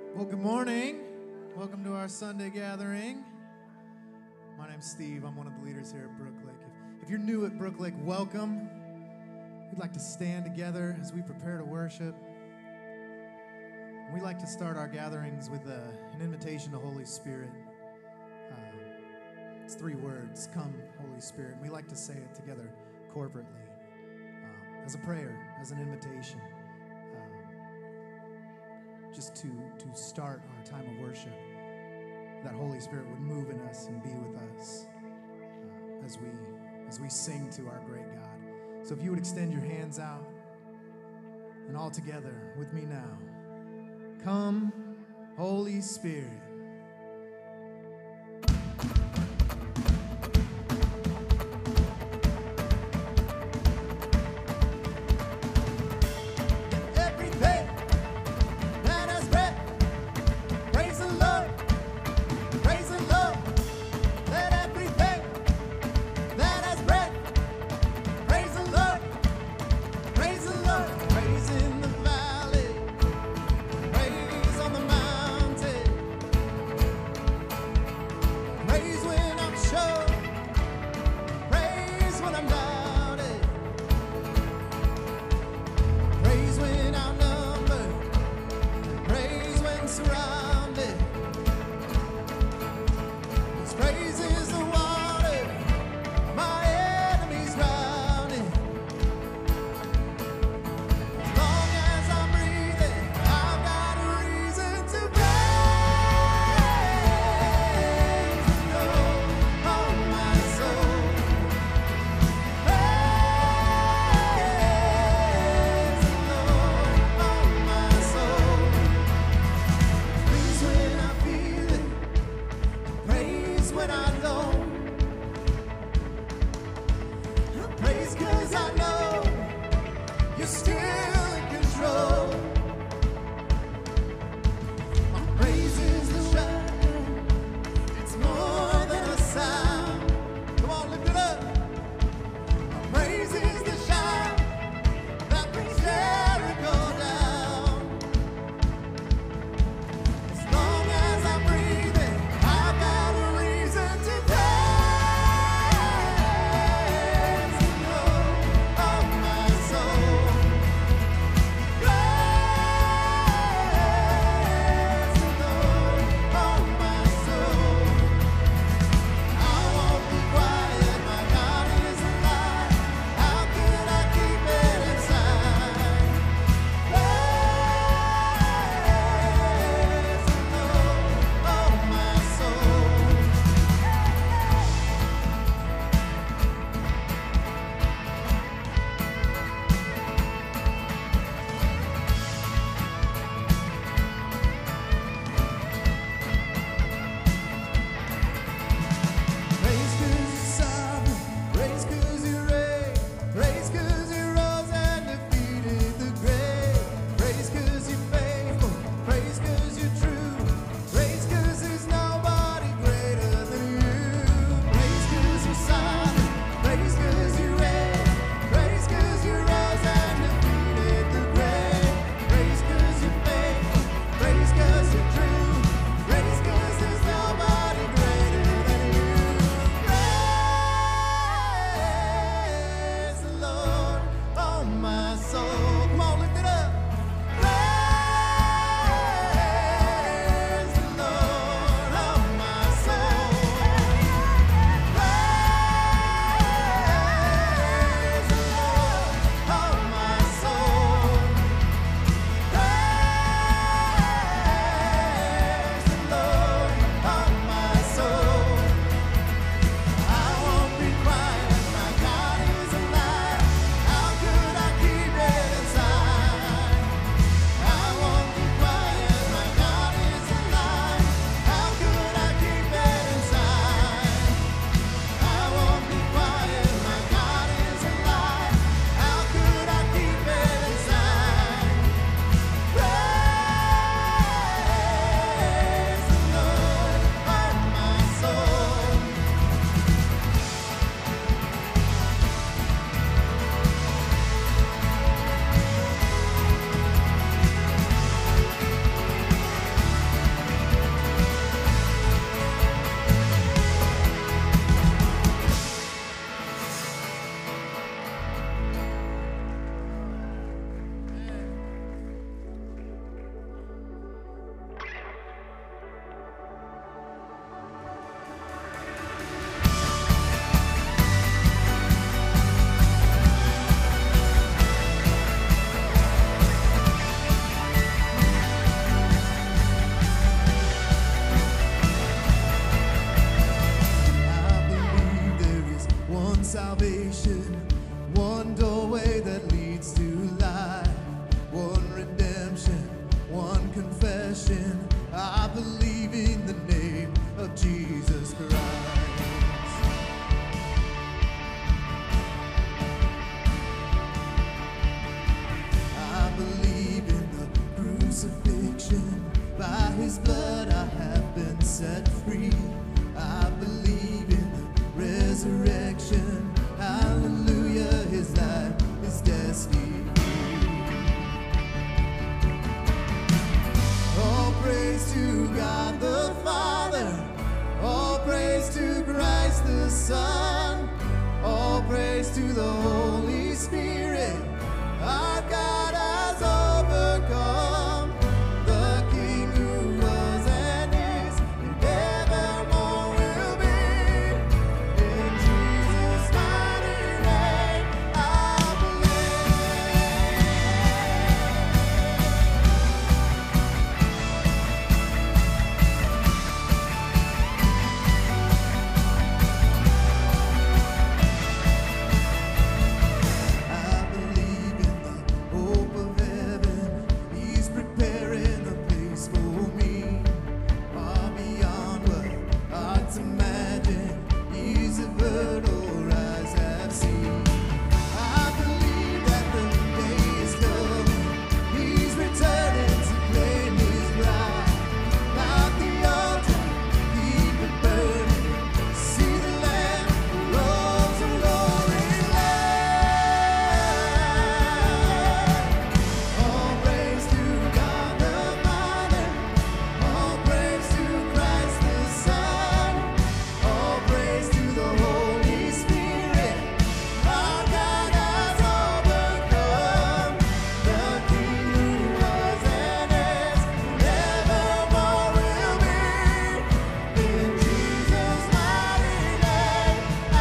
Well, good morning. Welcome to our Sunday gathering. My name's Steve. I'm one of the leaders here at Brooklake. If you're new at Brooklake, welcome. We'd like to stand together as we prepare to worship. We like to start our gatherings with an invitation to Holy Spirit. It's 3 words, come, Holy Spirit. And we like to say it together corporately as a prayer, as an invitation. Just to start our time of worship, that Holy Spirit would move in us and be with us as we sing to our great God. So if you would extend your hands out and all together with me now. Come, Holy Spirit. Praise in the valley, praise on the mountain. possession. I believe in the name of Jesus Christ. I believe in the crucifixion. By his blood I have been set free. I believe in the resurrection. Hallelujah, his life is destiny. All praise to God the Father. All praise to Christ the Son. All praise to the Holy Spirit. Our God has overcome. The King who was and is and evermore will be. In Jesus' mighty name I believe in the hope of heaven. He's preparing a place for me, far beyond what hearts imagine. He's a bird or eyes have seen. I believe that the day is coming. He's returning to claim his bride. Not the altar, keep it burning. See the Lamb who rolls a roaring land. All praise to God the Father. All praise to Christ the Son. All praise to the Holy Spirit. Our God has overcome. The King who was and is and evermore will be. In Jesus' mighty name I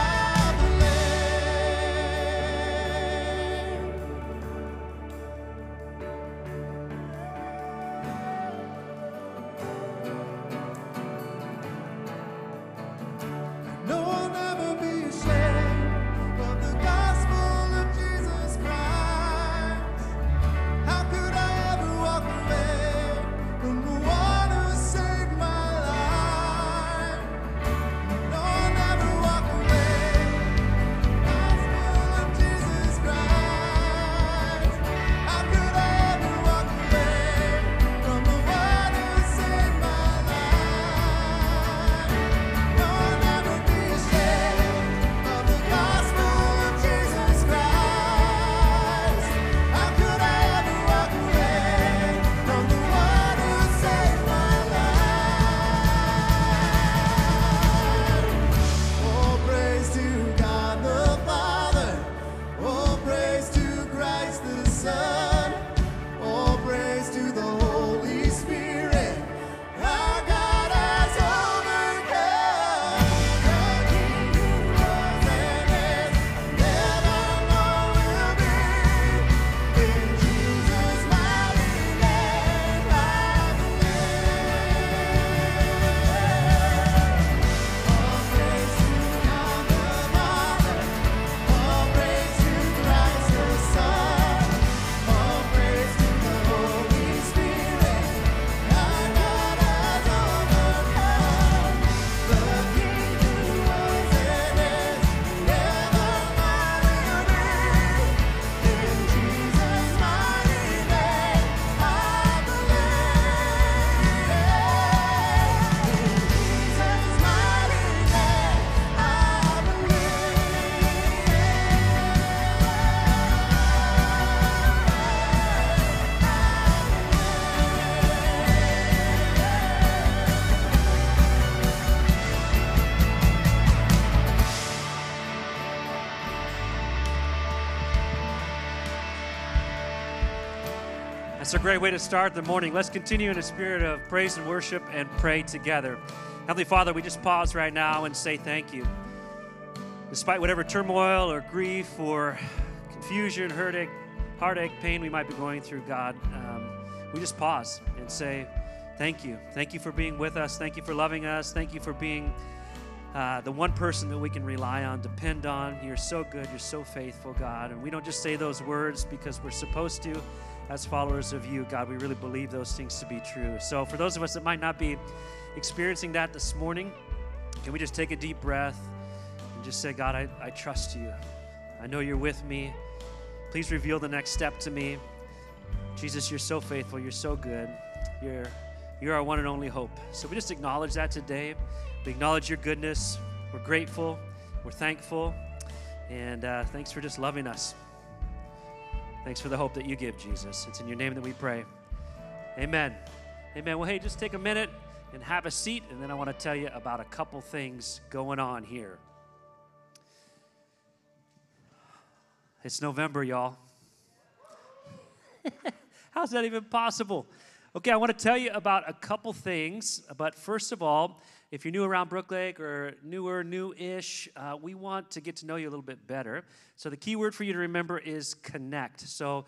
No, I'll never be ashamed of the gospel of Jesus Christ. How could I ever walk away from the one who saved my life? No, I'll never walk away from the gospel of Jesus Christ. How could I ever walk away from the one who saved my life? No, I'll never be ashamed of the gospel of Jesus Christ. How could I ever walk away from the one who saved my life? All praise to God the Father. All praise to Christ the Son. All praise to the Holy Spirit. Our God has overcome. The King who was and is and evermore will be. In Jesus' mighty name I believe. All praise to God the Father. All praise to Christ the Son. All praise to the Holy Spirit. Our God has overcome. The King who was and is and evermore will be. In Jesus' mighty name I believe. In Jesus' mighty name I That's a great way to start the morning. Let's continue in a spirit of praise and worship and pray together. Heavenly Father, we just pause right now and say thank you. Despite whatever turmoil or grief or confusion, heartache, pain we might be going through, God, we just pause and say thank you. Thank you for being with us. Thank you for loving us. Thank you for being the one person that we can rely on, depend on. You're so good. You're so faithful, God. And we don't just say those words because we're supposed to. as followers of you, God, we really believe those things to be true. So for those of us that might not be experiencing that this morning, can we just take a deep breath and just say, God, I trust you. I know you're with me. Please reveal the next step to me. Jesus, you're so faithful. You're so good. You're our one and only hope. So we just acknowledge that today. We acknowledge your goodness. We're grateful. We're thankful. And thanks for just loving us. Thanks for the hope that you give, Jesus. It's in your name that we pray. Amen. Amen. Well, hey, just take a minute and have a seat, and then I want to tell you about a couple things going on here. It's November, y'all. How's that even possible? Okay, I want to tell you about a couple things, but first of all, if you're new around Brooklake or new-ish, we want to get to know you a little bit better. So the key word for you to remember is connect. So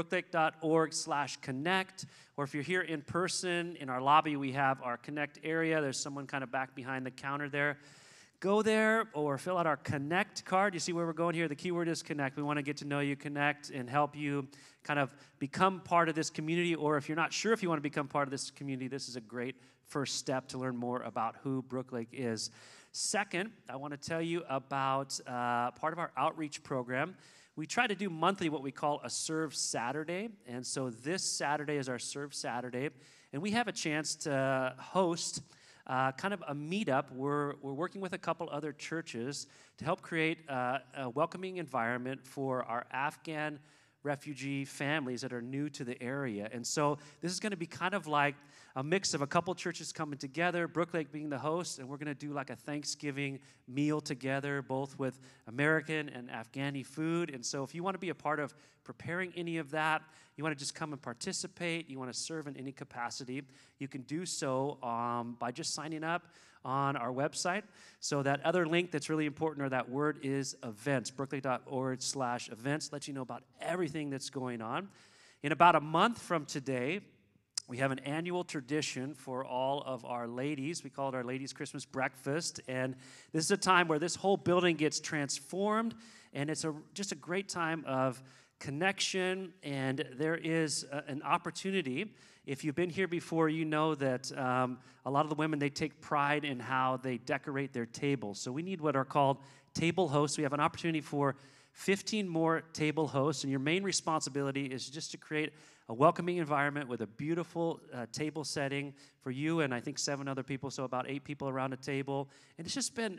brooklake.org/connect, or if you're here in person, in our lobby, we have our connect area. There's someone kind of back behind the counter there. Go there or fill out our connect card. You see where we're going here? The key word is connect. We want to get to know you, connect, and help you kind of become part of this community. Or if you're not sure if you want to become part of this community, this is a great first step to learn more about who Brooklake is. Second, I want to tell you about part of our outreach program. We try to do monthly what we call a Serve Saturday. And so this Saturday is our Serve Saturday. And we have a chance to host kind of a meetup. We're working with a couple other churches to help create a welcoming environment for our Afghan refugee families that are new to the area. And so this is going to be kind of like a mix of a couple churches coming together, Brooklake being the host, and we're going to do like a Thanksgiving meal together, both with American and Afghani food. And so if you want to be a part of preparing any of that, you want to just come and participate, you want to serve in any capacity, you can do so by just signing up on our website. So that other link that's really important, or that word, is events. Brooklake.org/events lets you know about everything that's going on. In about a month from today, we have an annual tradition for all of our ladies. We call it our Ladies' Christmas Breakfast. And this is a time where this whole building gets transformed. And it's just a great time of connection. And there is an opportunity. If you've been here before, you know that a lot of the women, they take pride in how they decorate their tables. So we need what are called table hosts. We have an opportunity for 15 more table hosts. And your main responsibility is just to create a welcoming environment with a beautiful table setting for you and I think 7 other people, so about 8 people around a table. And it's just been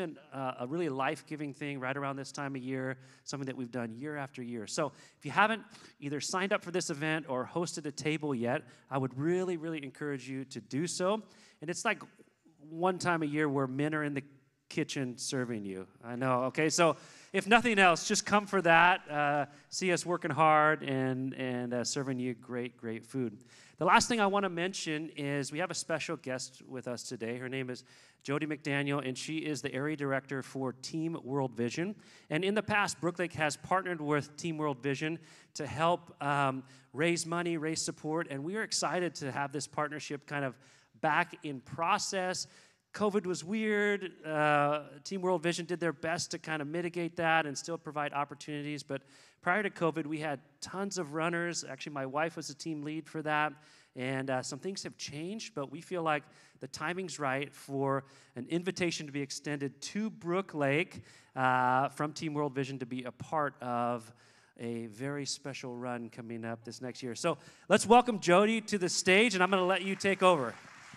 a really life-giving thing right around this time of year, something that we've done year after year. So if you haven't either signed up for this event or hosted a table yet, I would really, really encourage you to do so. And it's like one time a year where men are in the kitchen serving you. I know, okay? So if nothing else, just come for that. See us working hard and serving you great, great food. The last thing I want to mention is we have a special guest with us today. Her name is Jody McDaniel, and she is the area director for Team World Vision. And in the past, Brooklake has partnered with Team World Vision to help raise money, raise support, and we are excited to have this partnership kind of back in process. COVID was weird. Team World Vision did their best to kind of mitigate that and still provide opportunities. But prior to COVID, we had tons of runners. Actually, my wife was a team lead for that. And some things have changed, but we feel like the timing's right for an invitation to be extended to Brooklake from Team World Vision to be a part of a very special run coming up this next year. So let's welcome Jody to the stage, and I'm going to let you take over.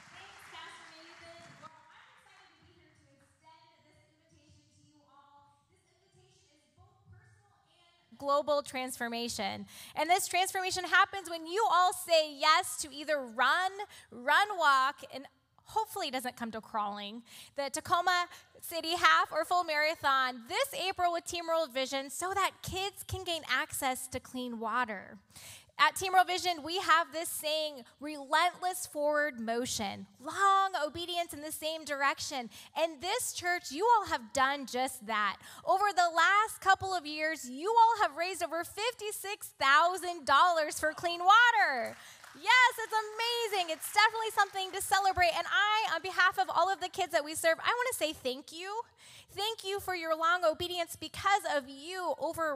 Global transformation. And this transformation happens when you all say yes to either run, walk, and hopefully it doesn't come to crawling, the Tacoma City half or full marathon this April with Team World Vision so that kids can gain access to clean water. At Team World Vision, we have this saying, relentless forward motion, long obedience in the same direction. And this church, you all have done just that. Over the last couple of years, you all have raised over $56,000 for clean water. Yes, it's amazing. It's definitely something to celebrate. And I, on behalf of all of the kids that we serve, I want to say thank you. Thank you for your long obedience. Because of you, over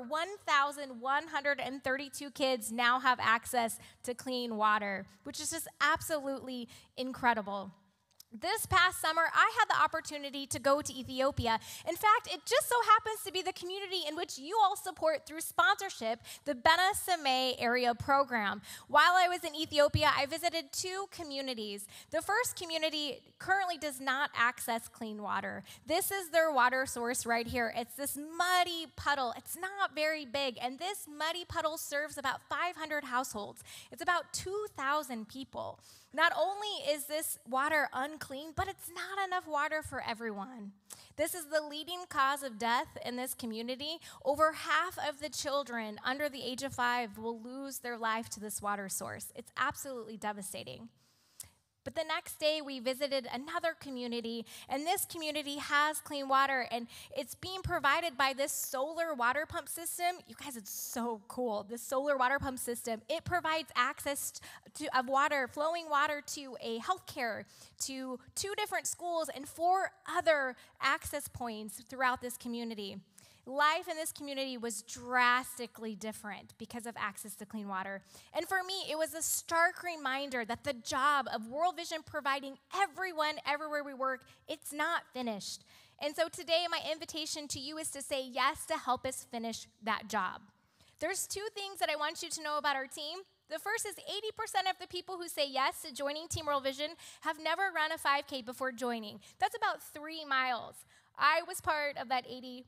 1,132 kids now have access to clean water, which is just absolutely incredible. This past summer, I had the opportunity to go to Ethiopia. In fact, it just so happens to be the community in which you all support through sponsorship the Bena Samay area program. While I was in Ethiopia, I visited 2 communities. The first community currently does not access clean water. This is their water source right here. It's this muddy puddle. It's not very big, and this muddy puddle serves about 500 households. It's about 2,000 people. Not only is this water unclean, but it's not enough water for everyone. This is the leading cause of death in this community. Over half of the children under the age of 5 will lose their life to this water source. It's absolutely devastating. But the next day, we visited another community, and this community has clean water, and it's being provided by this solar water pump system. You guys, it's so cool. This solar water pump system, it provides access of water, flowing water to a healthcare, to 2 different schools, and 4 other access points throughout this community. Life in this community was drastically different because of access to clean water. And for me, it was a stark reminder that the job of World Vision providing everyone, everywhere we work, it's not finished. And so today, my invitation to you is to say yes to help us finish that job. There's 2 things that I want you to know about our team. The first is 80% of the people who say yes to joining Team World Vision have never run a 5K before joining. That's about 3 miles. I was part of that 80%,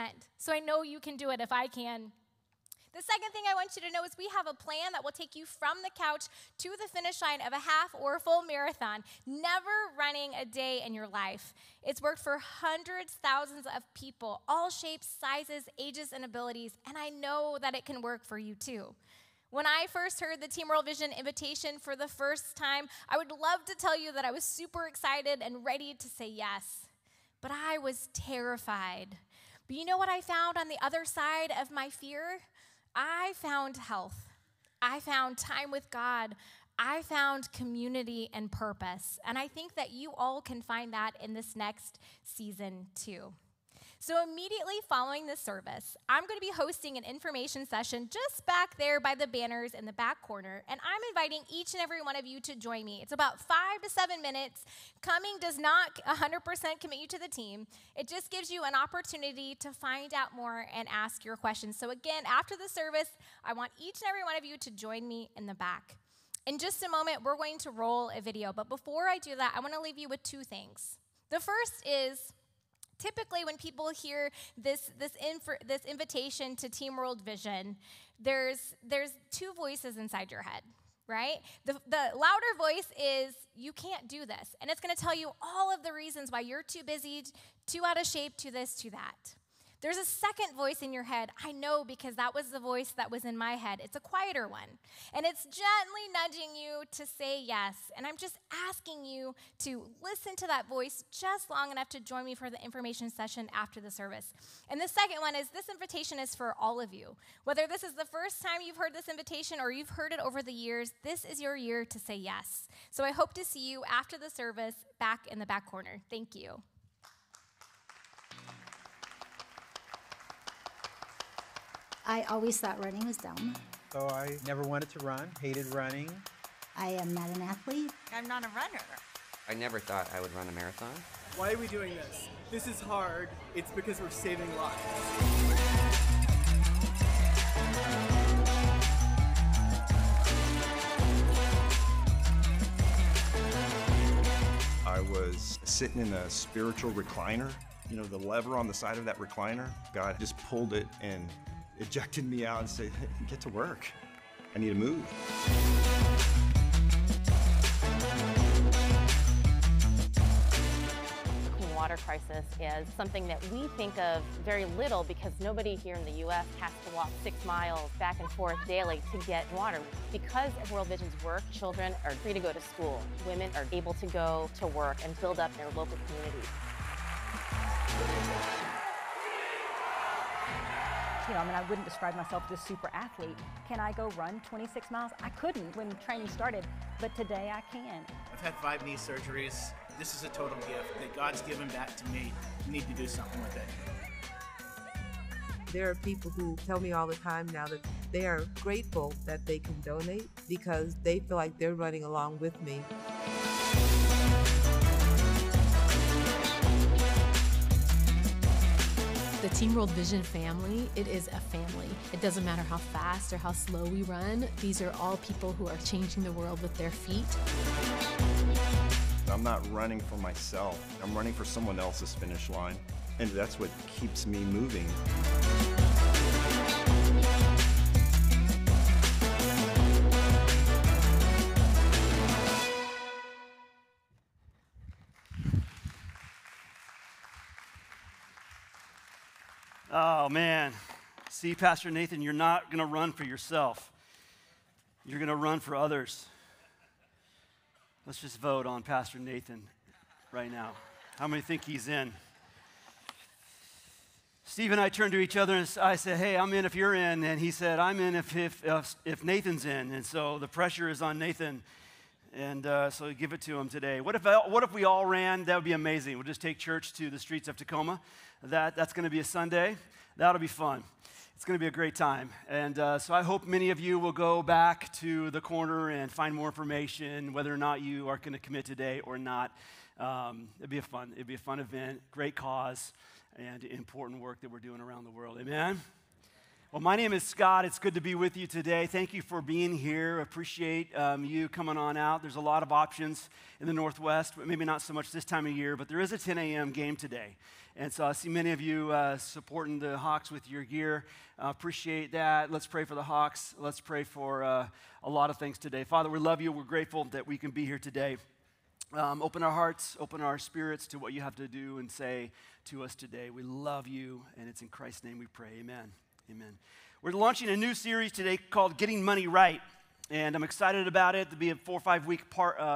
so I know you can do it if I can. The second thing I want you to know is we have a plan that will take you from the couch to the finish line of a half or a full marathon, never running a day in your life. It's worked for hundreds, thousands of people, all shapes, sizes, ages, and abilities, and I know that it can work for you too. When I first heard the Team World Vision invitation for the first time, I would love to tell you that I was super excited and ready to say yes. But I was terrified. But you know what I found on the other side of my fear? I found health. I found time with God. I found community and purpose. And I think that you all can find that in this next season too. So immediately following this service, I'm going to be hosting an information session just back there by the banners in the back corner, and I'm inviting each and every one of you to join me. It's about 5 to 7 minutes. Coming does not 100% commit you to the team. It just gives you an opportunity to find out more and ask your questions. So again, after the service, I want each and every one of you to join me in the back. In just a moment, we're going to roll a video, but before I do that, I want to leave you with 2 things. The first is, typically, when people hear this invitation to Team World Vision, there's 2 voices inside your head, right? The louder voice is, you can't do this. And it's going to tell you all of the reasons why you're too busy, too out of shape, too this, too that. There's a second voice in your head. I know, because that was the voice that was in my head. It's a quieter one. And it's gently nudging you to say yes. And I'm just asking you to listen to that voice just long enough to join me for the information session after the service. And the second one is, this invitation is for all of you. Whether this is the first time you've heard this invitation or you've heard it over the years, this is your year to say yes. So I hope to see you after the service back in the back corner. Thank you. I always thought running was dumb. So I never wanted to run, hated running. I am not an athlete. I'm not a runner. I never thought I would run a marathon. Why are we doing this? This is hard. It's because we're saving lives. I was sitting in a spiritual recliner. You know, the lever on the side of that recliner, God just pulled it and ejected me out and said, hey, get to work. I need to move. The clean water crisis is something that we think of very little because nobody here in the U.S. has to walk 6 miles back and forth daily to get water. Because of World Vision's work, children are free to go to school. Women are able to go to work and build up their local communities. I wouldn't describe myself as a super athlete. Can I go run 26 miles? I couldn't when training started, but today I can. I've had 5 knee surgeries. This is a total gift that God's given back to me. I need to do something with it. There are people who tell me all the time now that they are grateful that they can donate because they feel like they're running along with me. The Team World Vision family, it is a family. It doesn't matter how fast or how slow we run. These are all people who are changing the world with their feet. I'm not running for myself. I'm running for someone else's finish line. And that's what keeps me moving. Oh, man. See, Pastor Nathan, you're not going to run for yourself. You're going to run for others. Let's just vote on Pastor Nathan right now. How many think he's in? Steve and I turned to each other and I said, hey, I'm in if you're in. And he said, I'm in if Nathan's in. And so the pressure is on Nathan. And so give it to him today. What if we all ran? That would be amazing. We'll just take church to the streets of Tacoma. That's going to be a Sunday. That'll be fun. It's going to be a great time. And so I hope many of you will go back to the corner and find more information, whether or not you are going to commit today or not. It'd be a fun event, great cause, and important work that we're doing around the world. Amen? Well, my name is Scott. It's good to be with you today. Thank you for being here. Appreciate you coming on out. There's a lot of options in the Northwest, but maybe not so much this time of year, but there is a 10 a.m. game today. And so I see many of you supporting the Hawks with your gear. Appreciate that. Let's pray for the Hawks. Let's pray for a lot of things today. Father, we love you. We're grateful that we can be here today. Open our hearts, open our spirits to what you have to do and say to us today. We love you, and it's in Christ's name we pray. Amen. Amen. We're launching a new series today called Getting Money Right, and I'm excited about it. It'll be a 4 or 5 week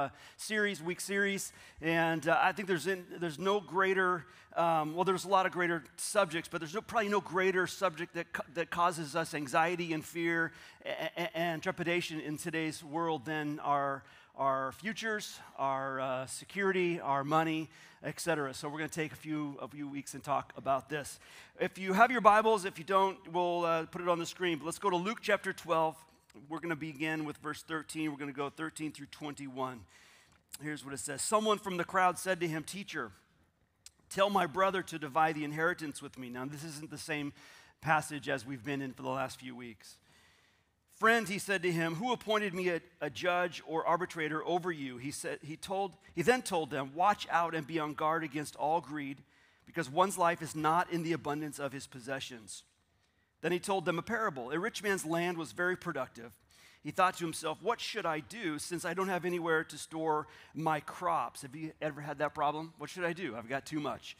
week series, and I think there's no greater, there's a lot of greater subjects, but there's probably no greater subject that causes us anxiety and fear and trepidation in today's world than our futures, our security, our money, etc. So we're going to take a few weeks and talk about this. If you have your Bibles, if you don't, we'll put it on the screen. But let's go to Luke chapter 12. We're going to begin with verse 13. We're going to go 13 through 21. Here's what it says. Someone from the crowd said to him, "Teacher, tell my brother to divide the inheritance with me." Now, this isn't the same passage as we've been in for the last few weeks. "Friend," he said to him, "who appointed me a judge or arbitrator over you?" He then told them, "Watch out and be on guard against all greed, because one's life is not in the abundance of his possessions." Then he told them a parable. A rich man's land was very productive. He thought to himself, "What should I do since I don't have anywhere to store my crops?" Have you ever had that problem? What should I do? I've got too much.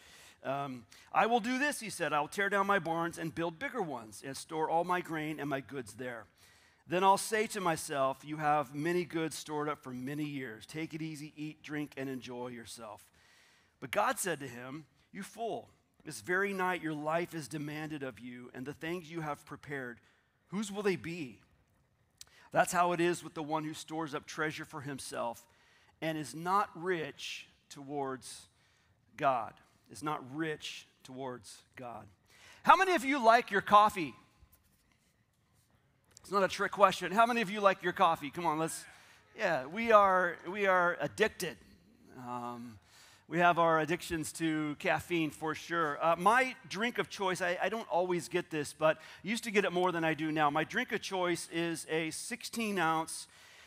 "I will do this," he said. "I will tear down my barns and build bigger ones and store all my grain and my goods there. Then I'll say to myself, you have many goods stored up for many years. Take it easy, eat, drink, and enjoy yourself." But God said to him, "You fool, this very night your life is demanded of you, and the things you have prepared, whose will they be? That's how it is with the one who stores up treasure for himself and is not rich towards God." Is not rich towards God. How many of you like your coffee? It's not a trick question. How many of you like your coffee? Come on, we are addicted. We have our addictions to caffeine for sure. My drink of choice, I don't always get this, but I used to get it more than I do now. My drink of choice is a 16-ounce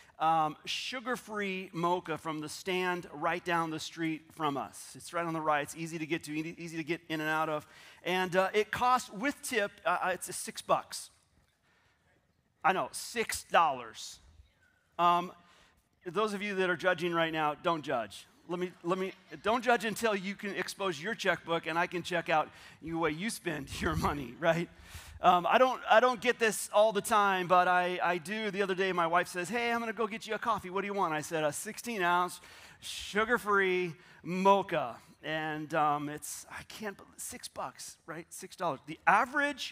sugar-free mocha from the stand right down the street from us. It's right on the right. It's easy to get to, easy to get in and out of. And it costs, with tip, it's $6. I know, $6. Those of you that are judging right now, don't judge. Don't judge until you can expose your checkbook and I can check out the way you spend your money, right? I don't get this all the time, but I do. The other day, my wife says, "Hey, I'm going to go get you a coffee. What do you want?" I said, "A 16-ounce sugar-free mocha." And $6, right? $6. The average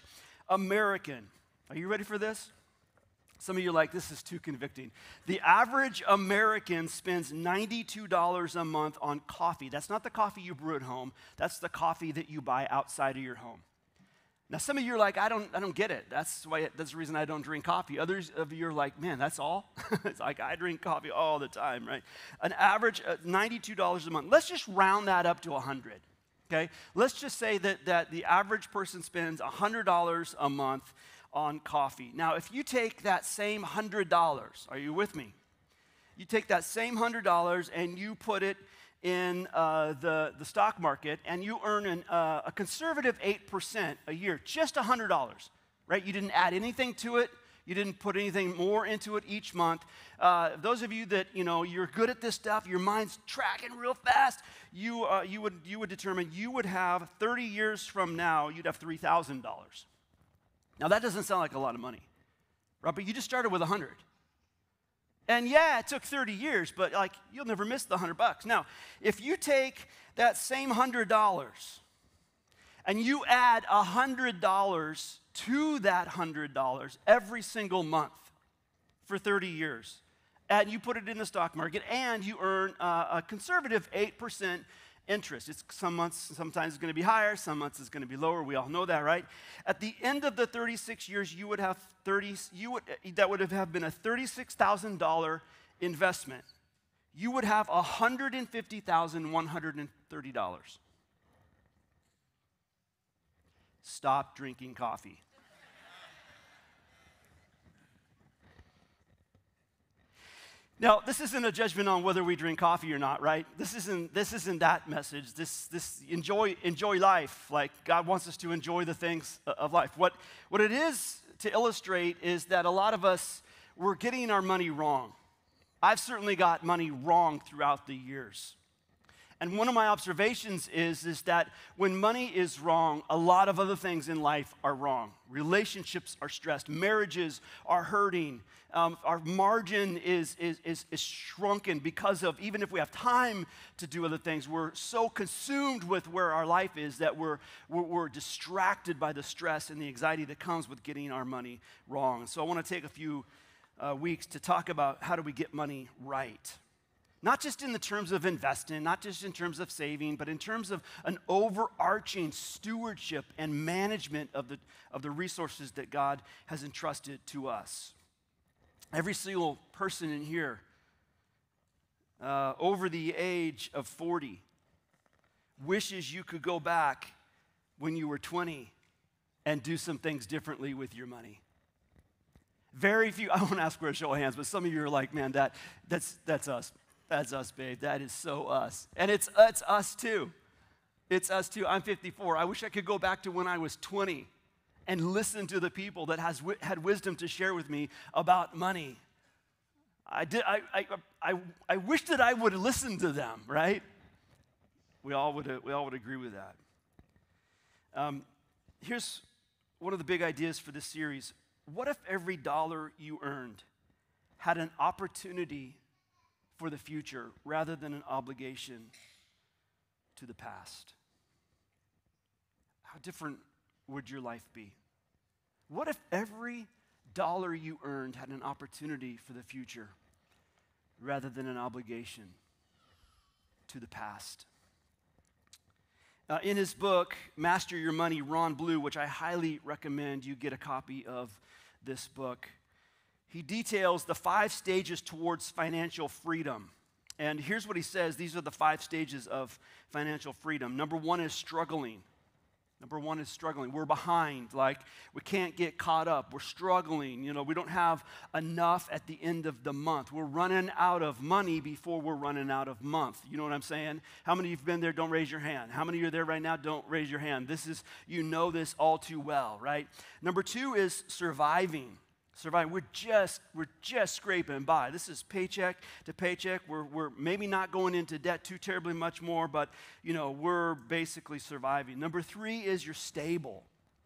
American, are you ready for this? Some of you are like, this is too convicting. The average American spends $92 a month on coffee. That's not the coffee you brew at home. That's the coffee that you buy outside of your home. Now, some of you are like, I don't get it. That's the reason I don't drink coffee. Others of you are like, man, that's all? It's like, I drink coffee all the time, right? An average $92 a month. Let's just round that up to 100, okay? Let's just say that the average person spends $100 a month on coffee. Now, if you take that same $100, are you with me? You take that same $100 and you put it in the stock market, and you earn a conservative 8% a year, just $100, right? You didn't add anything to it. You didn't put anything more into it each month. Those of you that, you're good at this stuff, your mind's tracking real fast, you would determine you would have 30 years from now, you'd have $3,000. Now, that doesn't sound like a lot of money, right? But you just started with 100. And yeah, it took 30 years, but you'll never miss the $100. Now, if you take that same $100 and you add $100 to that $100 every single month for 30 years, and you put it in the stock market, and you earn a conservative 8% interest. It's sometimes it's going to be higher, some months it's going to be lower. We all know that, right? At the end of the 36 years, you would have that would have been a $36,000 investment. You would have $150,130. Stop drinking coffee. Now, this isn't a judgment on whether we drink coffee or not, right? This isn't that message. This enjoy life. Like God wants us to enjoy the things of life. What it is to illustrate is that a lot of us, we're getting our money wrong. I've certainly got money wrong throughout the years. And one of my observations is that when money is wrong, a lot of other things in life are wrong. Relationships are stressed. Marriages are hurting. Our margin is shrunken because of, even if we have time to do other things, we're so consumed with where our life is that we're distracted by the stress and the anxiety that comes with getting our money wrong. So I want to take a few weeks to talk about how do we get money right. Not just in the terms of investing, not just in terms of saving, but in terms of an overarching stewardship and management of the resources that God has entrusted to us. Every single person in here over the age of 40 wishes you could go back when you were 20 and do some things differently with your money. Very few, I won't ask for a show of hands, but some of you are like, man, that's us. That's us, babe. That is so us. And it's us too. It's us too. I'm 54. I wish I could go back to when I was 20 and listen to the people that had wisdom to share with me about money. I wish that I would listen to them, right? We all would agree with that. Here's one of the big ideas for this series. What if every dollar you earned had an opportunity for the future rather than an obligation to the past? How different would your life be? What if every dollar you earned had an opportunity for the future rather than an obligation to the past? In his book, Master Your Money, Ron Blue, which I highly recommend you get a copy of this book, he details the 5 stages towards financial freedom. And here's what he says. These are the 5 stages of financial freedom. Number 1 is struggling. We're behind. Like, we can't get caught up. We're struggling. We don't have enough at the end of the month. We're running out of money before we're running out of month. You know what I'm saying? How many of you have been there? Don't raise your hand. How many of you are there right now? Don't raise your hand. You know this all too well, right? Number 2 is surviving. We're just scraping by. This is paycheck to paycheck. We're maybe not going into debt too terribly much more, but we're basically surviving. Number 3 is you're stable.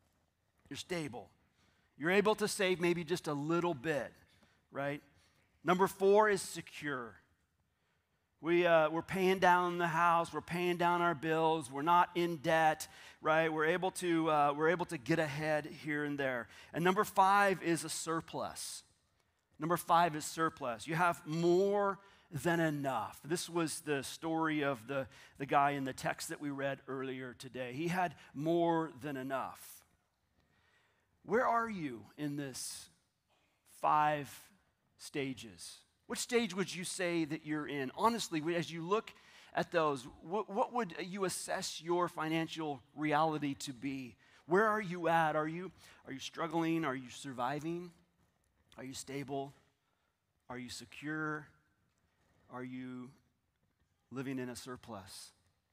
You're able to save maybe just a little bit, right? Number 4 is secure. We're paying down the house. We're paying down our bills. We're not in debt, right? We're able to get ahead here and there. And number 5 is a surplus. Number 5 is surplus. You have more than enough. This was the story of the guy in the text that we read earlier today. He had more than enough. Where are you in this 5 stages? What stage would you say that you're in? Honestly, as you look at those, what would you assess your financial reality to be? Where are you at? Are you struggling? Are you surviving? Are you stable? Are you secure? Are you living in a surplus?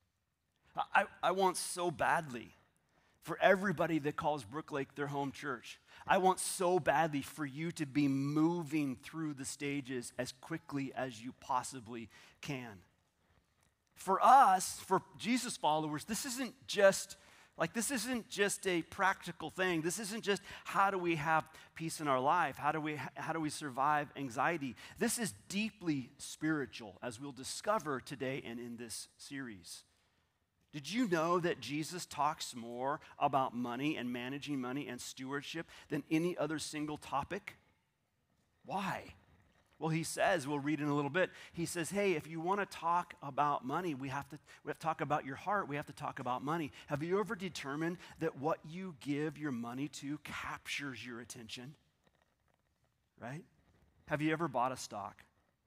I want so badly for everybody that calls Brooklake their home church. I want so badly for you to be moving through the stages as quickly as you possibly can. For us, for Jesus followers, this isn't just a practical thing. This isn't just how do we have peace in our life? How do we survive anxiety? This is deeply spiritual, as we'll discover today and in this series. Did you know that Jesus talks more about money and managing money and stewardship than any other single topic? Why? Well, he says, we'll read in a little bit, he says, hey, if you want to talk about money, we have to talk about your heart. We have to talk about money. Have you ever determined that what you give your money to captures your attention? Right? Have you ever bought a stock?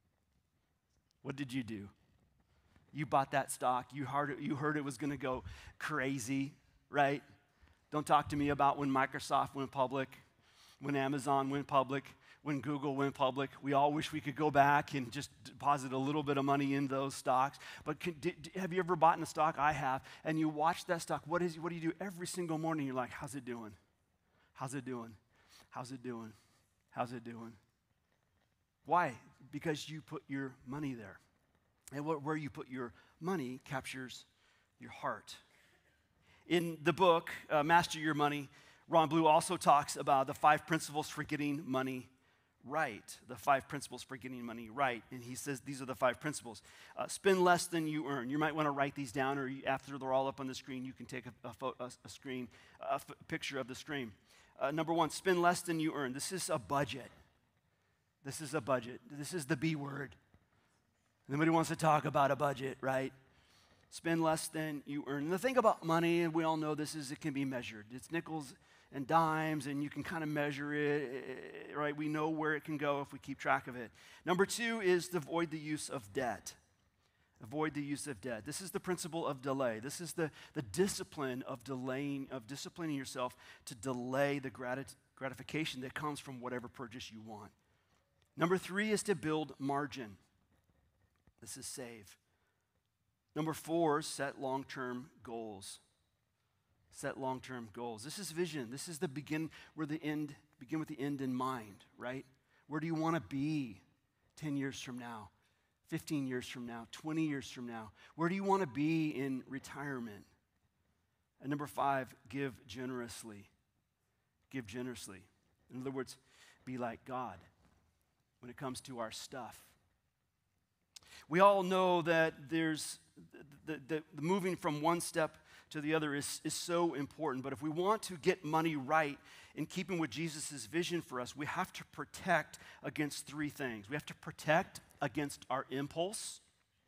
What did you do? You bought that stock. You heard it was going to go crazy, right? Don't talk to me about when Microsoft went public, when Amazon went public, when Google went public. We all wish we could go back and just deposit a little bit of money in those stocks. But have you ever bought in a stock? I have. And you watch that stock. What do you do every single morning? You're like, how's it doing? How's it doing? How's it doing? How's it doing? Why? Because you put your money there. And where you put your money captures your heart. In the book, Master Your Money, Ron Blue also talks about the 5 principles for getting money right. The 5 principles for getting money right. And he says these are the 5 principles. Spend less than you earn. You might want to write these down, or after they're all up on the screen, you can take a picture of the screen. Number 1, spend less than you earn. This is a budget. This is a budget. This is the B word. Nobody wants to talk about a budget, right? Spend less than you earn. And the thing about money, and we all know this, is it can be measured. It's nickels and dimes, and you can kind of measure it, right? We know where it can go if we keep track of it. Number 2 is to avoid the use of debt. Avoid the use of debt. This is the principle of delay. This is the discipline of disciplining yourself to delay the gratification that comes from whatever purchase you want. Number 3 is to build margin. This is save. Number 4, set long-term goals. Set long-term goals. This is vision. This is begin with the end in mind, right? Where do you want to be 10 years from now, 15 years from now, 20 years from now? Where do you want to be in retirement? And number 5, give generously. Give generously. In other words, be like God when it comes to our stuff. We all know that there's the moving from one step to the other is so important. But if we want to get money right in keeping with Jesus' vision for us, we have to protect against 3 things. We have to protect against our impulse.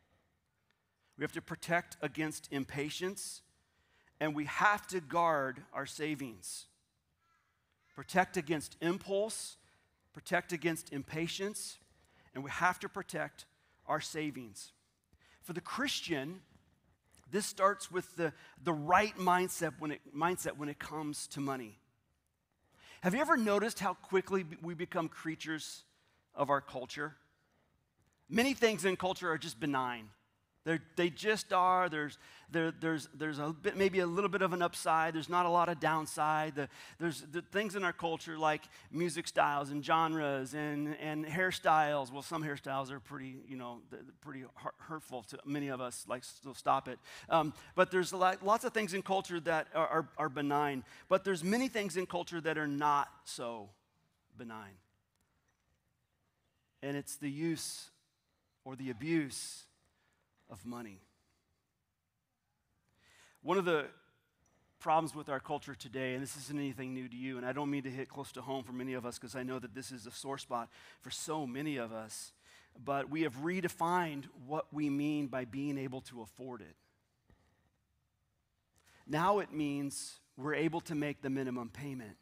We have to protect against impatience. And we have to guard our savings. Protect against impulse, protect against impatience, and we have to protect our savings. For the Christian, this starts with the right mindset when it comes to money. Have you ever noticed how quickly we become creatures of our culture? Many things in culture are just benign. They just are. There's a bit, maybe a little bit of an upside. There's not a lot of downside. There's the things in our culture like music styles and genres and hairstyles. Well, some hairstyles are pretty hurtful to many of us. Like, so stop it. But there's lots of things in culture that are benign. But there's many things in culture that are not so benign. And it's the use or the abuse of money. One of the problems with our culture today, and this isn't anything new to you, and I don't mean to hit close to home for many of us because I know that this is a sore spot for so many of us, but we have redefined what we mean by being able to afford it. Now it means we're able to make the minimum payment.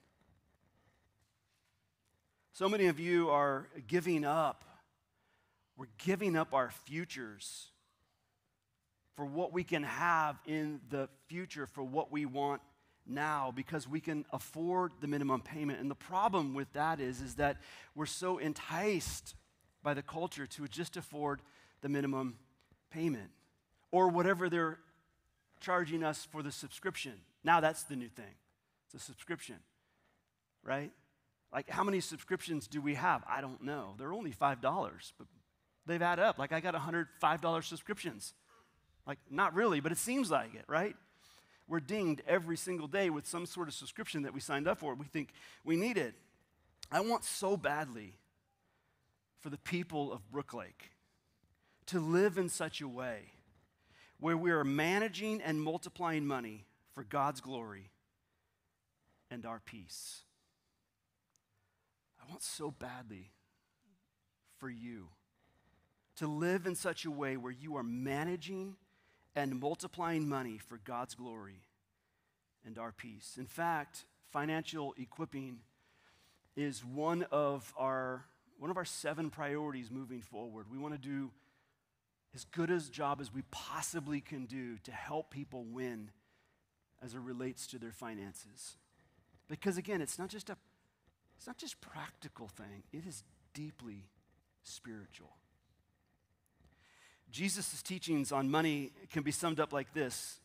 So many of you are giving up. We're giving up our futures for what we can have in the future, for what we want now, because we can afford the minimum payment. And the problem with that is that we're so enticed by the culture to just afford the minimum payment or whatever they're charging us for the subscription. Now that's the new thing. It's a subscription, right? Like, how many subscriptions do we have? I don't know. They're only $5, but they've added up. Like, I got 100 $5 subscriptions. Like, not really, but it seems like it, right? We're dinged every single day with some sort of subscription that we signed up for. We think we need it. I want so badly for the people of Brooklake to live in such a way where we are managing and multiplying money for God's glory and our peace. I want so badly for you to live in such a way where you are managing and multiplying money for God's glory and our peace. In fact, financial equipping is one of our 7 priorities moving forward. We want to do as good a job as we possibly can do to help people win as it relates to their finances. Because again, it's not just practical thing, it is deeply spiritual. Jesus' teachings on money can be summed up like this.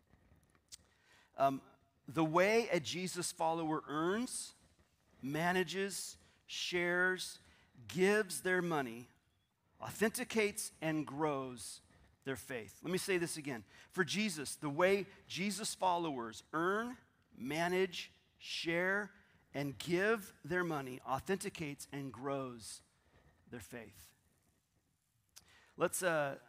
The way a Jesus follower earns, manages, shares, gives their money, authenticates, and grows their faith. Let me say this again. For Jesus, the way Jesus followers earn, manage, share, and give their money authenticates and grows their faith. Let's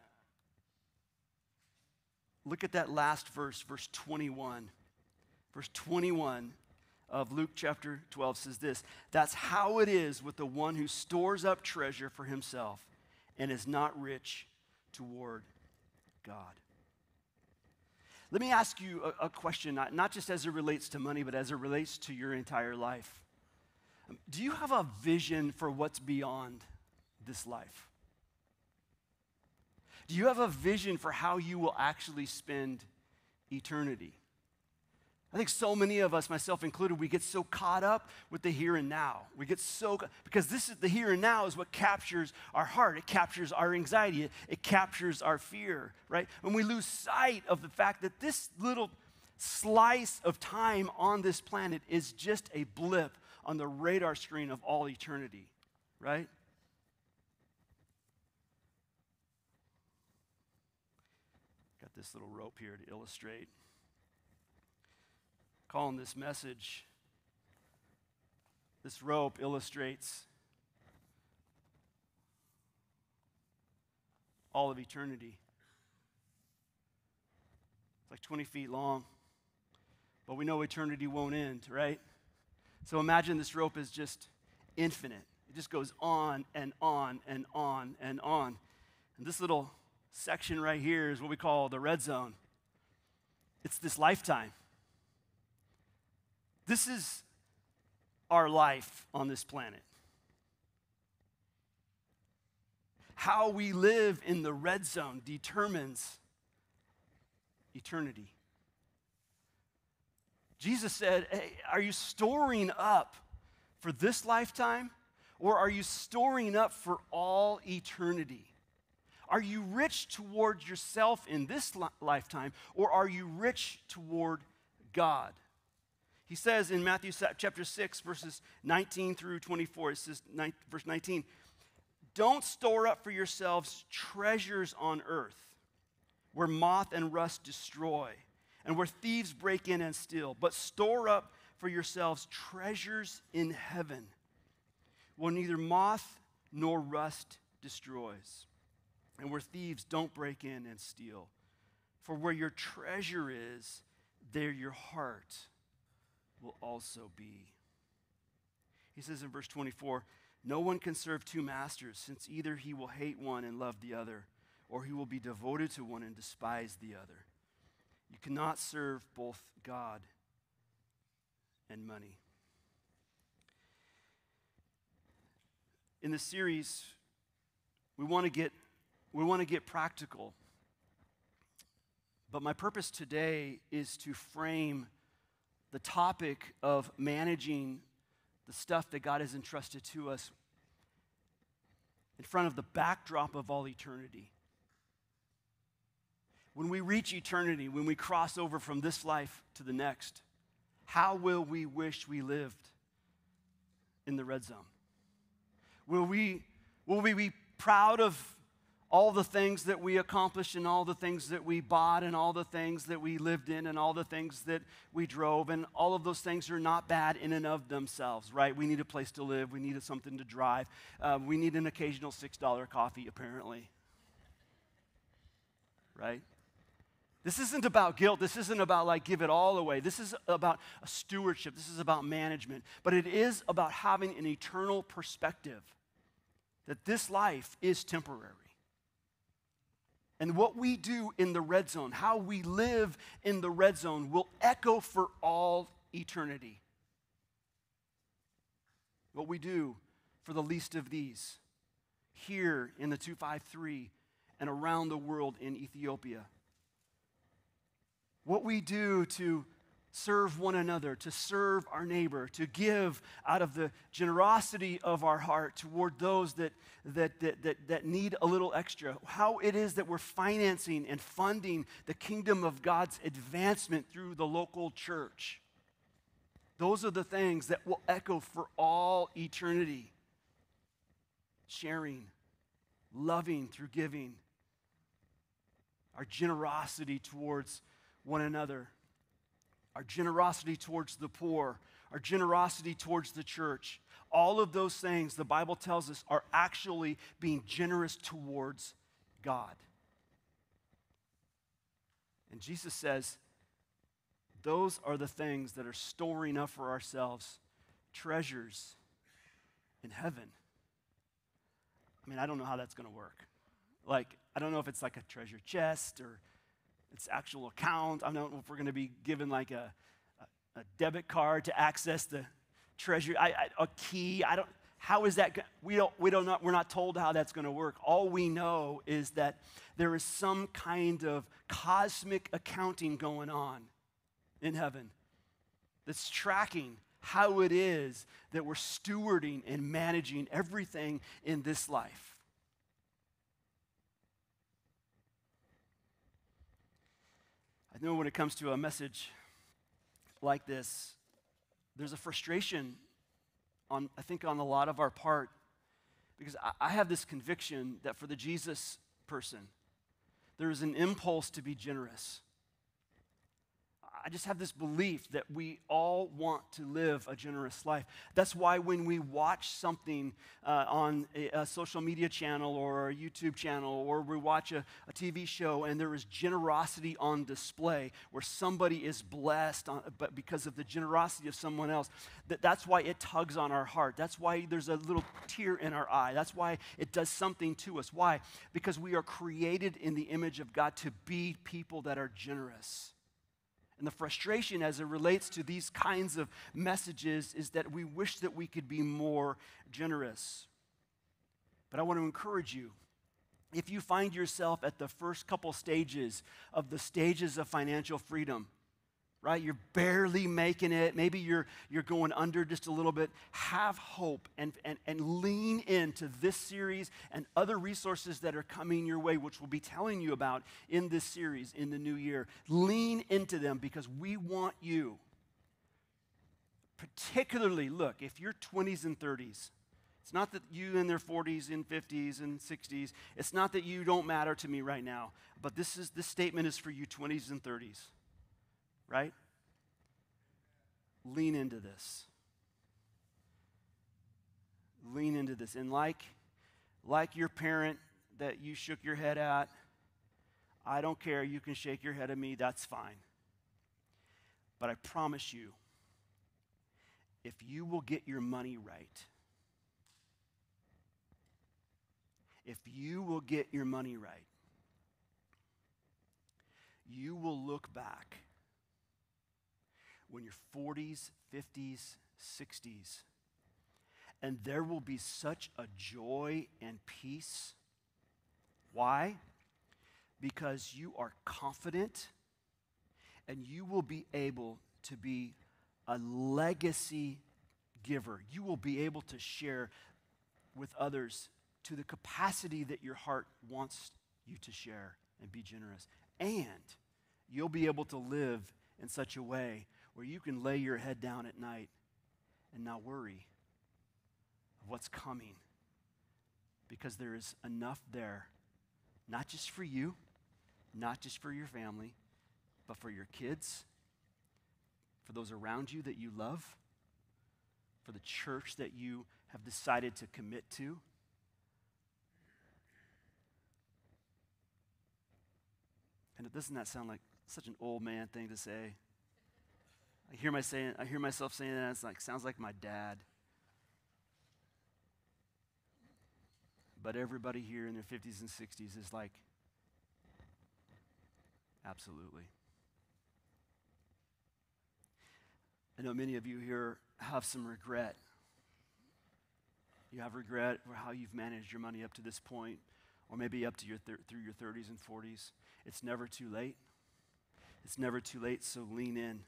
look at that last verse, verse 21. Verse 21 of Luke chapter 12 says this: "That's how it is with the one who stores up treasure for himself and is not rich toward God." Let me ask you a question, not just as it relates to money, but as it relates to your entire life. Do you have a vision for what's beyond this life? Do you have a vision for how you will actually spend eternity? I think so many of us, myself included, we get so caught up with the here and now. Because the here and now is what captures our heart. It captures our anxiety. It captures our fear, right? When we lose sight of the fact that this little slice of time on this planet is just a blip on the radar screen of all eternity, right? Got this little rope here to illustrate. Calling this message, this rope illustrates all of eternity. It's like 20 feet long, but we know eternity won't end, right? So imagine this rope is just infinite. It just goes on and on and on and on. And this little section right here is what we call the red zone. It's this lifetime. This is our life on this planet. How we live in the red zone determines eternity. Jesus said, hey, are you storing up for this lifetime, or are you storing up for all eternity? Are you rich toward yourself in this lifetime, or are you rich toward God? He says in Matthew chapter 6, verses 19 through 24, it says, verse 19, "Don't store up for yourselves treasures on earth, where moth and rust destroy, and where thieves break in and steal, but store up for yourselves treasures in heaven, where neither moth nor rust destroys, and where thieves don't break in and steal. For where your treasure is, there your heart will also be. He says in verse 24, no one can serve two masters, since either he will hate one and love the other, or he will be devoted to one and despise the other. You cannot serve both God and money. In this series, we want to get practical. But my purpose today is to frame the topic of managing the stuff that God has entrusted to us in front of the backdrop of all eternity. When we reach eternity, when we cross over from this life to the next, how will we wish we lived in the red zone? Will we be proud of all the things that we accomplished and all the things that we bought and all the things that we lived in and all the things that we drove, and all of those things are not bad in and of themselves, right? We need a place to live. We need something to drive. We need an occasional $6 coffee, apparently, right? This isn't about guilt. This isn't about like give it all away. This is about a stewardship. This is about management. But it is about having an eternal perspective that this life is temporary. And what we do in the red zone, how we live in the red zone, will echo for all eternity. What we do for the least of these here in the 253 and around the world in Ethiopia. What we do to serve one another, to serve our neighbor, to give out of the generosity of our heart toward those that need a little extra. How it is that we're financing and funding the kingdom of God's advancement through the local church. Those are the things that will echo for all eternity. Sharing, loving through giving, our generosity towards one another, our generosity towards the poor, our generosity towards the church. All of those things, the Bible tells us, are actually being generous towards God. And Jesus says, those are the things that are storing up for ourselves treasures in heaven. I mean, I don't know how that's going to work. Like, I don't know if it's like a treasure chest or it's actual account. I don't know if we're going to be given like a debit card to access the treasure, a key. How is that? We don't know. We're not told how that's going to work. All we know is that there is some kind of cosmic accounting going on in heaven that's tracking how it is that we're stewarding and managing everything in this life. I know when it comes to a message like this, there's a frustration I think on a lot of our part, because I have this conviction that for the Jesus person, there is an impulse to be generous. I just have this belief that we all want to live a generous life. That's why when we watch something on a social media channel or a YouTube channel, or we watch a TV show and there is generosity on display where somebody is blessed but because of the generosity of someone else, that's why it tugs on our heart. That's why there's a little tear in our eye. That's why it does something to us. Why? Because we are created in the image of God to be people that are generous. And the frustration as it relates to these kinds of messages is that we wish that we could be more generous. But I want to encourage you, if you find yourself at the first couple stages of the stages of financial freedom, right? You're barely making it. Maybe you're going under just a little bit. Have hope and lean into this series and other resources that are coming your way, which we'll be telling you about in this series in the new year. Lean into them because we want you, particularly, look, if you're 20s and 30s, it's not that you in their 40s and 50s and 60s, it's not that you don't matter to me right now, but this statement is for you 20s and 30s. Right? Lean into this. Lean into this. And like your parent that you shook your head at, I don't care. You can shake your head at me. That's fine. But I promise you, if you will get your money right, if you will get your money right, you will look back when you're 40s, 50s, 60s, and there will be such a joy and peace. Why? Because you are confident and you will be able to be a legacy giver. You will be able to share with others to the capacity that your heart wants you to share and be generous. And you'll be able to live in such a way where you can lay your head down at night and not worry of what's coming, because there is enough there, not just for you, not just for your family, but for your kids, for those around you that you love, for the church that you have decided to commit to. And doesn't that sound like such an old man thing to say? I hear myself saying that. It's like, sounds like my dad. But everybody here in their 50s and 60s is like, absolutely. I know many of you here have some regret. You have regret for how you've managed your money up to this point, or maybe up to through your 30s and 40s. It's never too late. It's never too late, so lean in.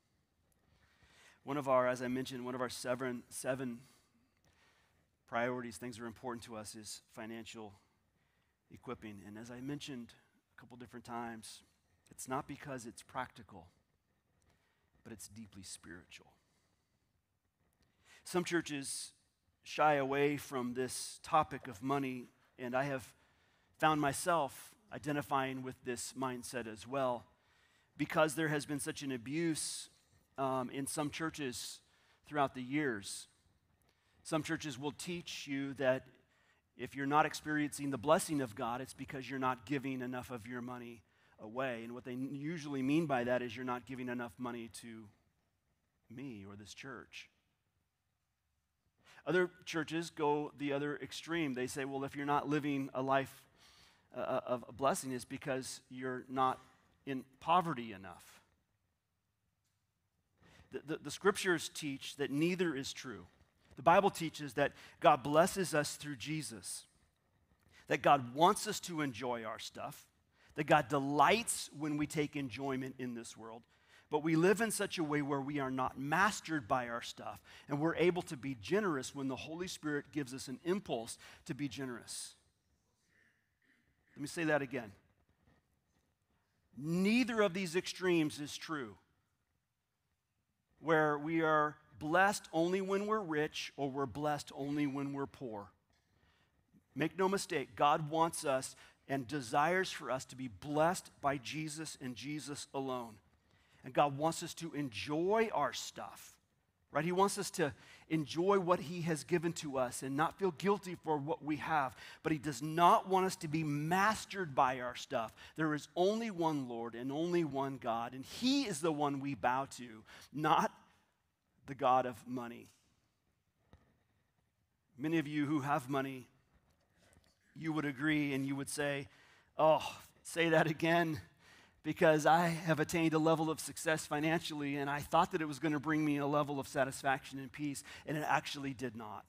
As I mentioned, one of our seven priorities, things that are important to us, is financial equipping. And as I mentioned a couple different times, it's not because it's practical, but it's deeply spiritual. Some churches shy away from this topic of money, and I have found myself identifying with this mindset as well, because there has been such an abuse in some churches throughout the years. Some churches will teach you that if you're not experiencing the blessing of God, it's because you're not giving enough of your money away. And what they usually mean by that is you're not giving enough money to me or this church. Other churches go the other extreme. They say, well, if you're not living a life of a blessing, it's because you're not in poverty enough. The scriptures teach that neither is true. The Bible teaches that God blesses us through Jesus, that God wants us to enjoy our stuff, that God delights when we take enjoyment in this world, but we live in such a way where we are not mastered by our stuff, and we're able to be generous when the Holy Spirit gives us an impulse to be generous. Let me say that again. Neither of these extremes is true, where we are blessed only when we're rich or we're blessed only when we're poor. Make no mistake, God wants us and desires for us to be blessed by Jesus and Jesus alone. And God wants us to enjoy our stuff, right? He wants us to enjoy what He has given to us and not feel guilty for what we have. But He does not want us to be mastered by our stuff. There is only one Lord and only one God, and He is the one we bow to, not the God of money. Many of you who have money, you would agree and you would say, oh, say that again, because I have attained a level of success financially and I thought that it was going to bring me a level of satisfaction and peace, and it actually did not.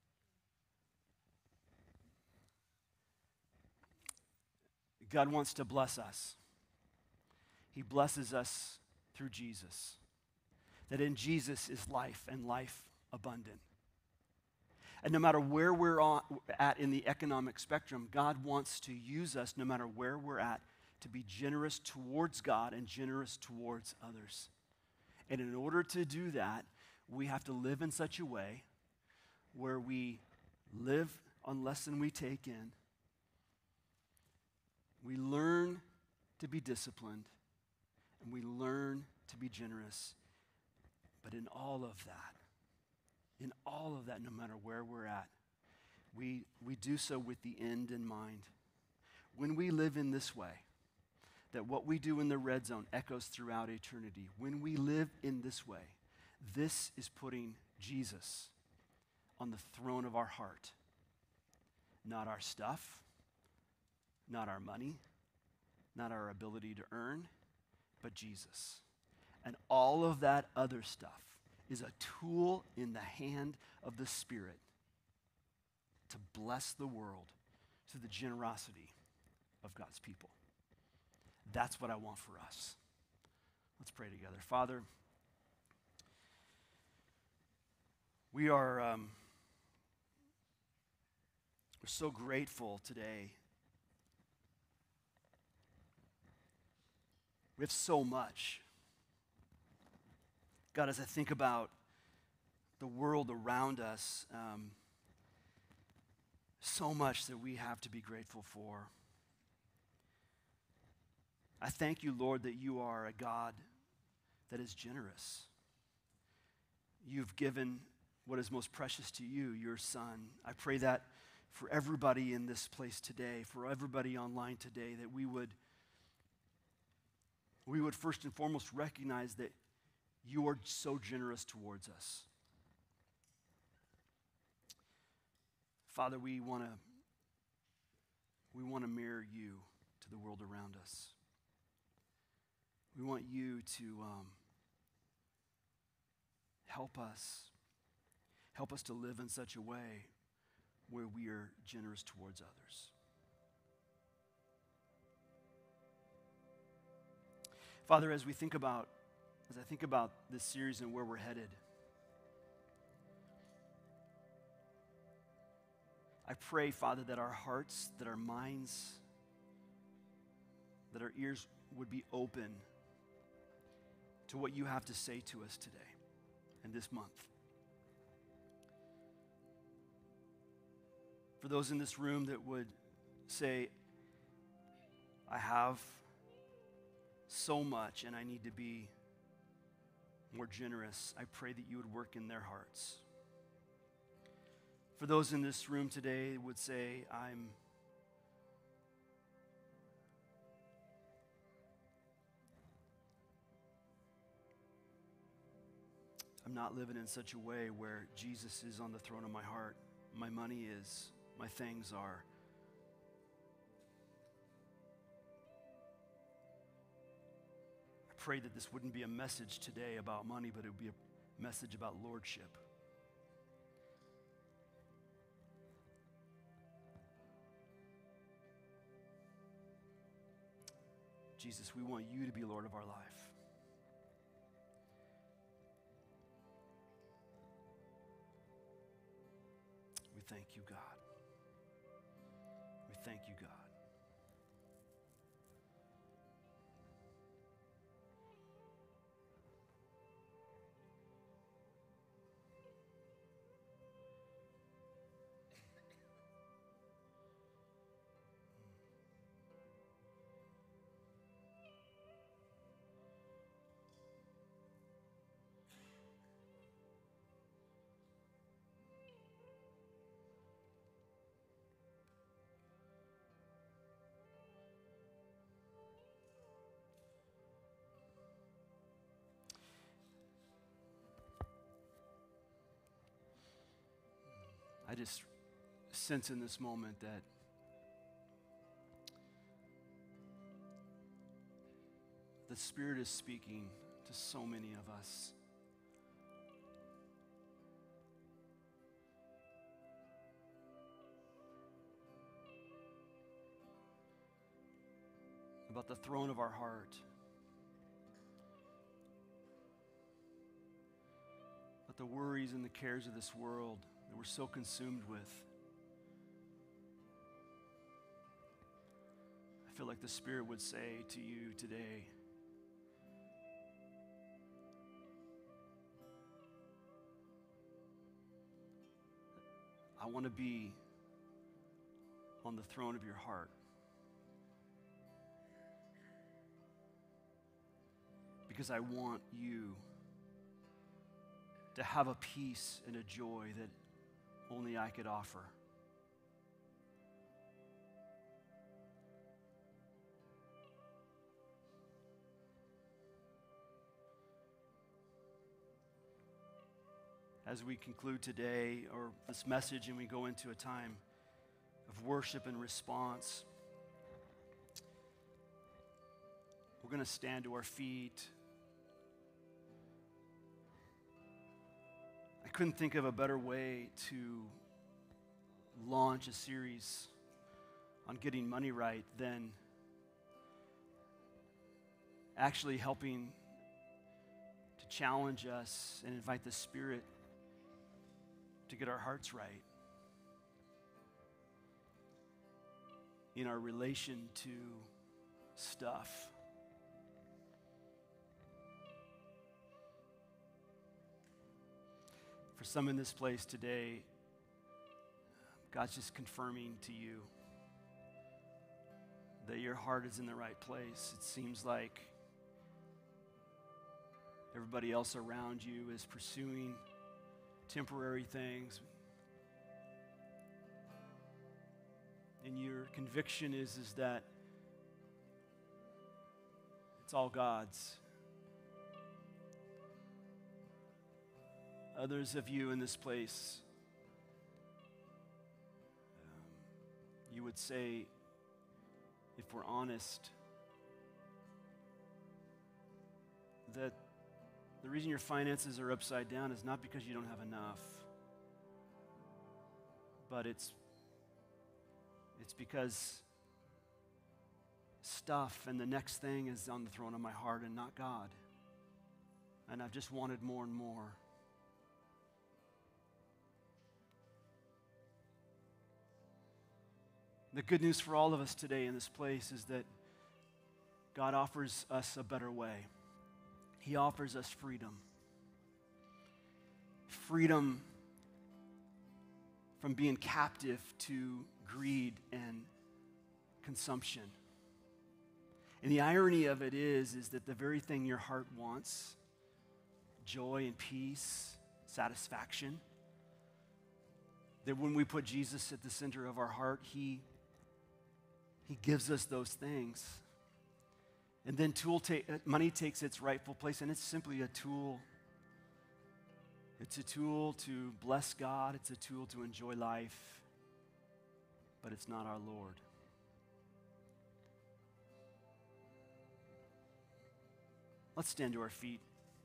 God wants to bless us. He blesses us through Jesus. That in Jesus is life and life abundant. And no matter where we're at in the economic spectrum, God wants to use us, no matter where we're at, to be generous towards God and generous towards others. And in order to do that, we have to live in such a way where we live on less than we take in. We learn to be disciplined, and we learn to be generous. But in all of that, no matter where we're at, we do so with the end in mind. when we live in this way, that what we do in the red zone echoes throughout eternity. When we live in this way, this is putting Jesus on the throne of our heart. Not our stuff, not our money, not our ability to earn, but Jesus. And all of that other stuff is a tool in the hand of the Spirit to bless the world through the generosity of God's people. That's what I want for us. Let's pray together. Father, we're so grateful today. We have so much. God, as I think about the world around us, so much that we have to be grateful for. I thank you, Lord, that you are a God that is generous. You've given what is most precious to you, your Son. I pray that for everybody in this place today, for everybody online today, that we would first and foremost recognize that you are so generous towards us. Father, we want to mirror you to the world around us. We want you to help us to live in such a way where we are generous towards others. Father, as I think about this series and where we're headed, I pray, Father, that our hearts, that our minds, that our ears would be open to what you have to say to us today and this month. For those in this room that would say, I have so much and I need to be more generous, I pray that you would work in their hearts. For those in this room today would say, I'm not living in such a way where Jesus is on the throne of my heart. My money is, my things are. I pray that this wouldn't be a message today about money, but it would be a message about lordship. Jesus, we want you to be Lord of our life. We thank you, God. We thank you, God. I just sense in this moment that the Spirit is speaking to so many of us. About the throne of our heart. About the worries and the cares of this world that we're so consumed with. I feel like the Spirit would say to you today, I want to be on the throne of your heart. Because I want you to have a peace and a joy that only I could offer. as we conclude today or this message and we go into a time of worship and response. We're going to stand to our feet. I couldn't think of a better way to launch a series on getting money right than actually helping to challenge us and invite the Spirit to get our hearts right in our relation to stuff. For some in this place today, God's just confirming to you that your heart is in the right place. It seems like everybody else around you is pursuing temporary things. And your conviction is that it's all God's. Others of you in this place, you would say, if we're honest, that the reason your finances are upside down is not because you don't have enough, but it's because stuff and the next thing is on the throne of my heart and not God. And I've just wanted more and more. The good news for all of us today in this place is that God offers us a better way. He offers us freedom. Freedom from being captive to greed and consumption. And the irony of it is that the very thing your heart wants, joy and peace, satisfaction, that when we put Jesus at the center of our heart, He gives us those things. And then money takes its rightful place, and it's simply a tool. It's a tool to bless God. It's a tool to enjoy life. But it's not our Lord. Let's stand to our feet.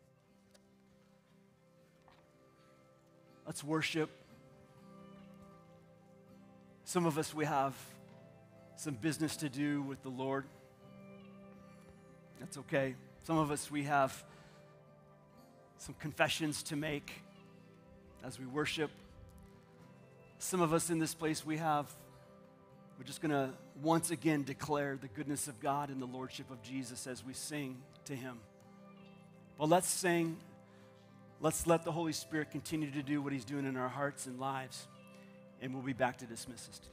Let's worship. Some of us, we have some business to do with the Lord. That's okay. Some of us, we have some confessions to make as we worship. Some of us in this place, we're just going to once again declare the goodness of God and the lordship of Jesus as we sing to Him. Well, let's sing. Let's let the Holy Spirit continue to do what He's doing in our hearts and lives. And we'll be back to dismiss us today.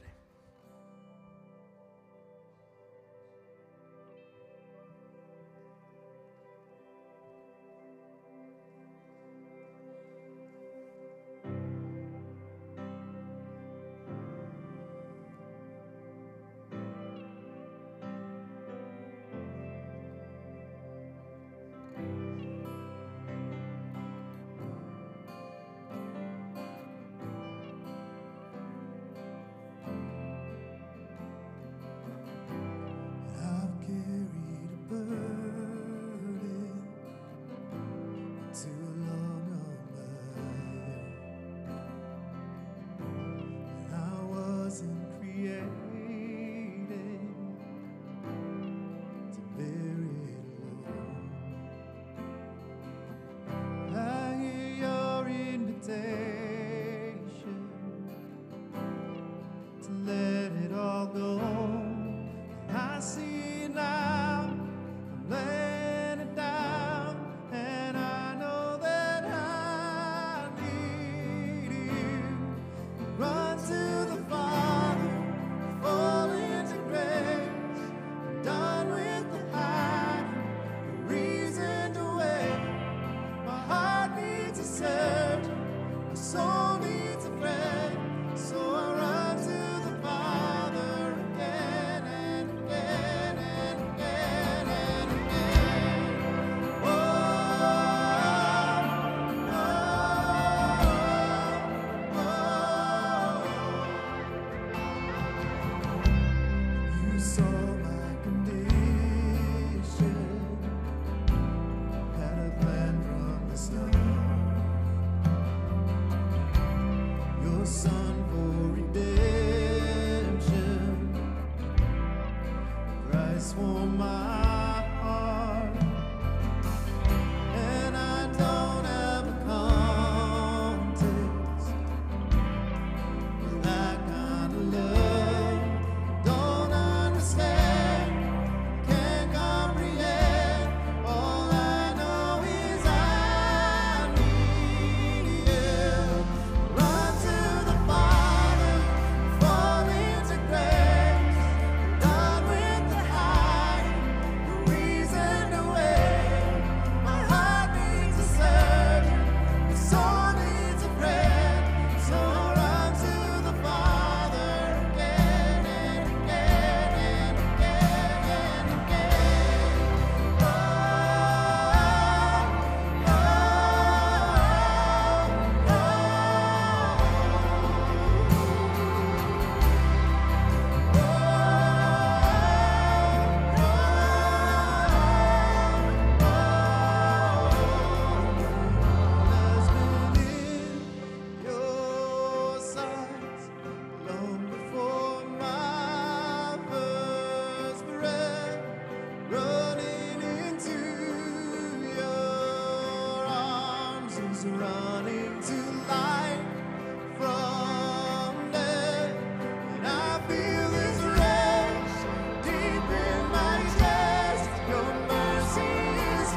running to life from death. And I feel this rush deep in my chest. Your mercy is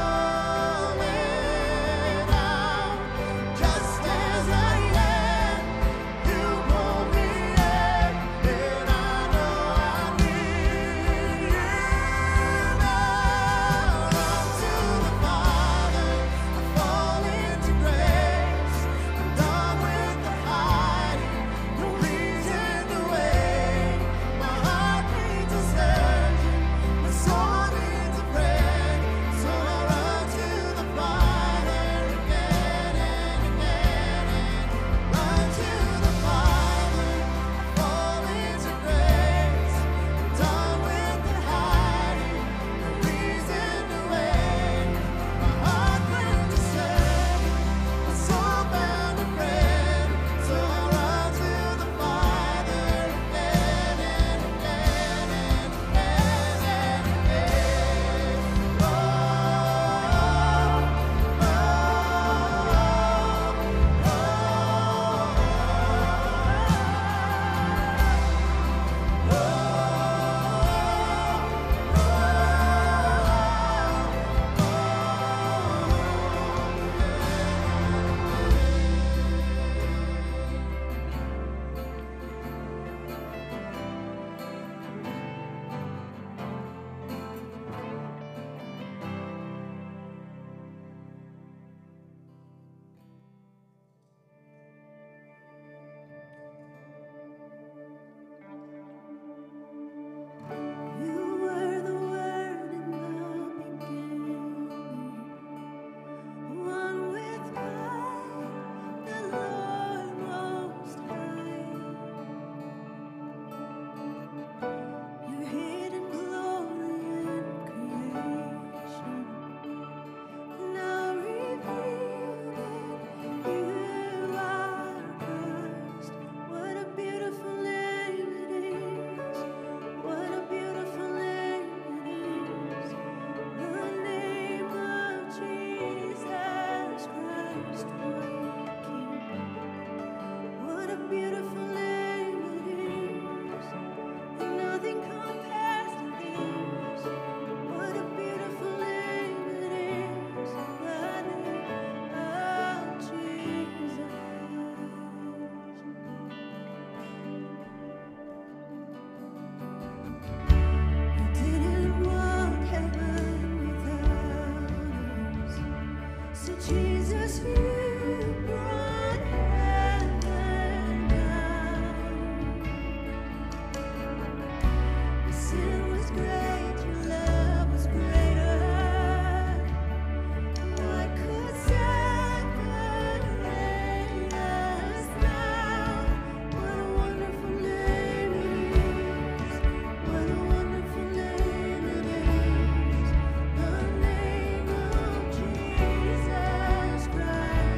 falling out. Just as I am, you pull me in, and I know I need you now. Run to the Father, I fall into grace. I'm done with the hiding, no reason to wait. My heart needs a surgeon, my soul needs a friend. So I run to the Father again and again, and run to the Father. I fall into grace. I'm done with the hiding, no reason to wait. My heart needs a surgeon, my soul found a friend. So I run to the Father again and again and again and again. You were the Word in the beginning, one with God, the Lord Most High. Your hidden glory in creation, now revealed in you are Christ. What a beautiful name it is! What a beautiful name it is! The name of Jesus Christ, my King. What a beautiful name it is! And nothing compares to this. What a beautiful name it is! The name of Jesus. You didn't walk heaven without us. So Jesus, you brought heaven down. Your sin was great, your love was greater. What could separate us now? What a wonderful name it is! What a wonderful name it is! The name of Jesus Christ.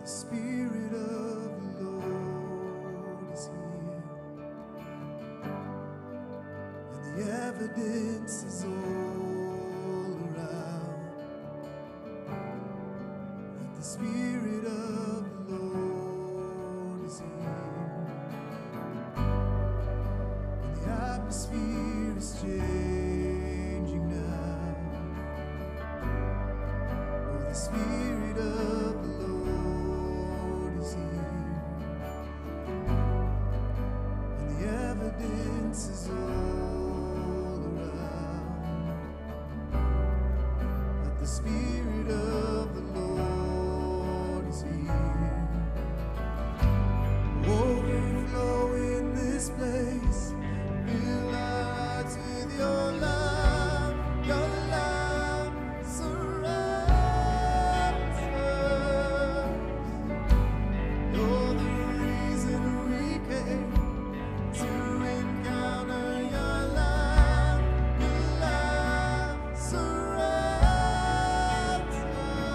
Spirit of the Lord is here, and the evidence is all around that the Spirit of the Lord is here, and the atmosphere is changing now. Oh, the Spirit of the Lord is here, and the evidence is all around that the Spirit of the Lord is here. Overflow in this place, fill our hearts with your love. Your love surrounds us. You're the reason we came to encounter your love. Your love surrounds us.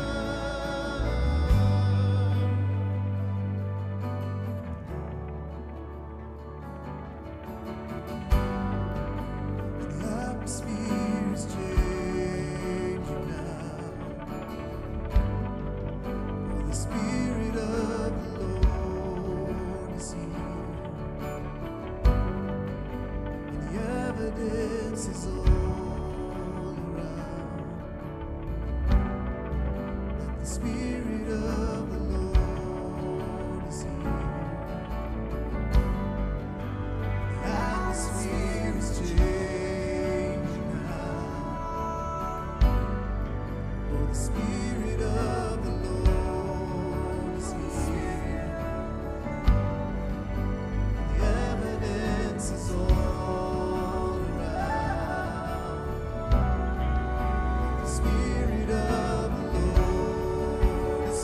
The atmosphere is changing now. For the Spirit of the Lord is here, and the evidence is all around that the Spirit of the Lord is here. The atmosphere is changing now. For the Spirit of the Lord is here, and the evidence is all around. The Spirit of the Lord is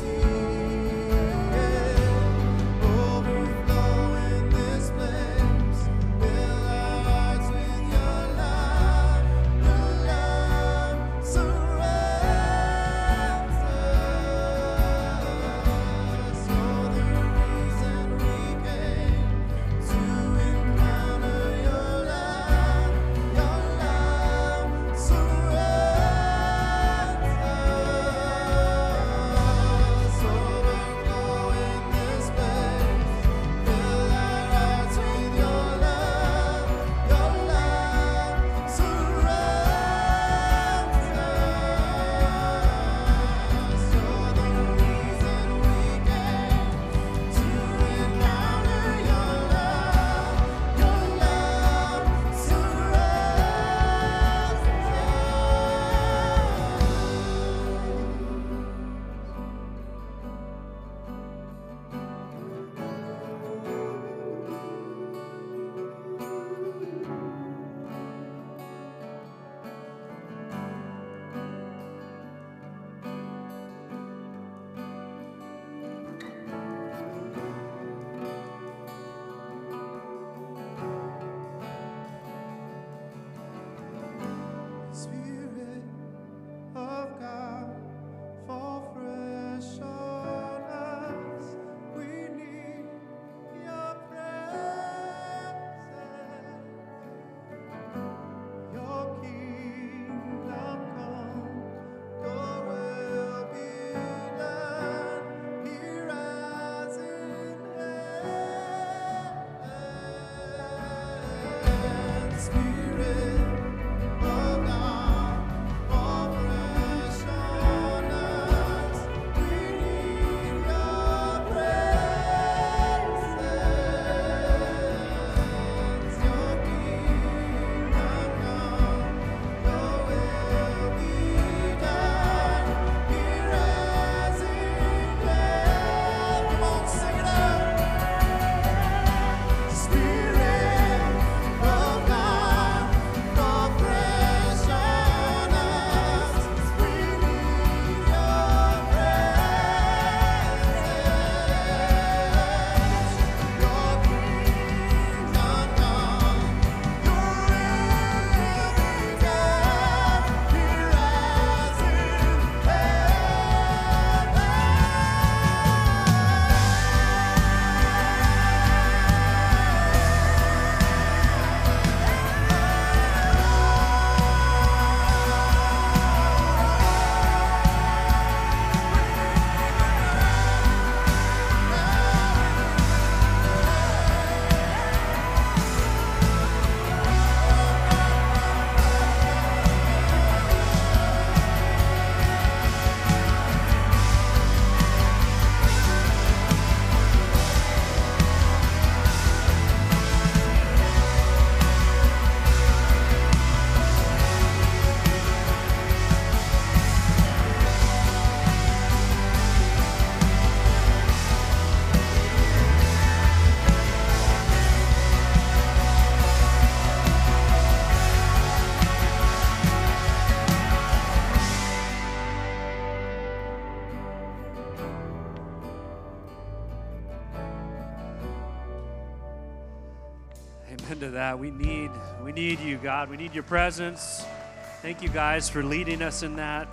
Amen to that. We need you, God. We need your presence. Thank you guys for leading us in that.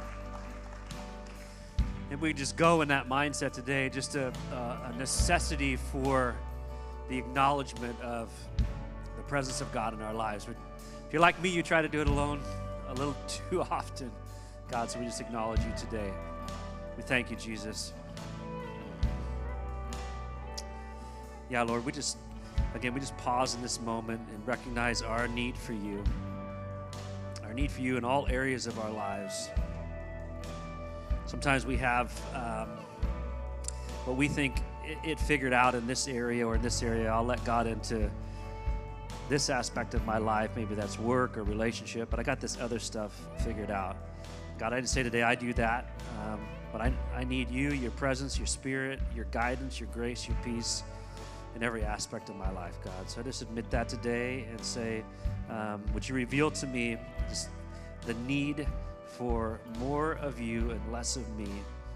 And we just go in that mindset today, just a necessity for the acknowledgement of the presence of God in our lives. If you're like me, you try to do it alone a little too often. God, so we just acknowledge you today. We thank you, Jesus. Yeah, Lord, we just pause in this moment and recognize our need for you in all areas of our lives. Sometimes we have what we think it figured out in this area or in this area. I'll let God into this aspect of my life. Maybe that's work or relationship, but I got this other stuff figured out. God, I just say today I do that, but I need you, your presence, your spirit, your guidance, your grace, your peace in every aspect of my life, God. So I just admit that today and say, would you reveal to me just the need for more of you and less of me.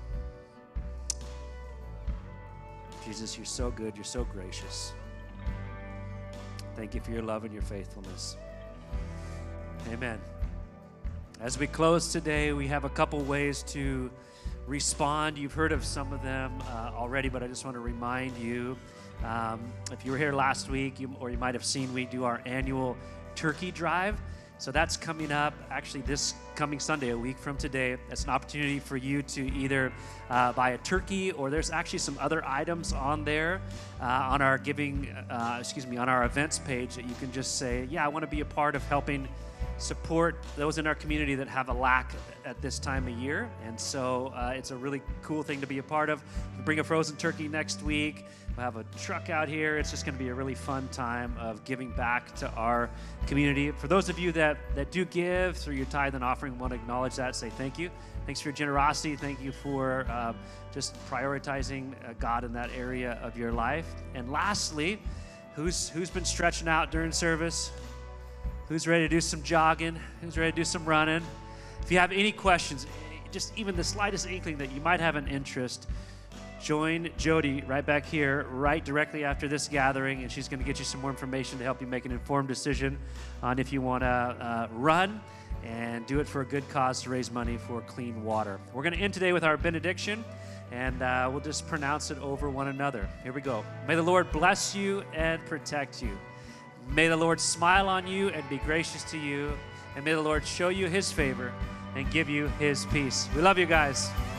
Jesus, you're so good. You're so gracious. Thank you for your love and your faithfulness. Amen. As we close today, we have a couple ways to respond. You've heard of some of them already, but I just want to remind you, if you were here last week, you might have seen we do our annual turkey drive. So that's coming up actually this coming Sunday, a week from today. It's an opportunity for you to either buy a turkey, or there's actually some other items on there on our on our events page that you can just say, yeah, I want to be a part of helping support those in our community that have a lack at this time of year. And so it's a really cool thing to be a part of. We'll bring a frozen turkey next week. We'll have a truck out here. It's just going to be a really fun time of giving back to our community. For those of you that do give through your tithe and offering, want to acknowledge that, say thank you. Thanks for your generosity. Thank you for just prioritizing God in that area of your life. And lastly, who's been stretching out during service? Who's ready to do some jogging? Who's ready to do some running? If you have any questions, just even the slightest inkling that you might have an interest, join Jody right back here, right directly after this gathering, and she's going to get you some more information to help you make an informed decision on if you want to run and do it for a good cause to raise money for clean water. We're going to end today with our benediction, and we'll just pronounce it over one another. Here we go. May the Lord bless you and protect you. May the Lord smile on you and be gracious to you. And may the Lord show you his favor and give you his peace. We love you guys.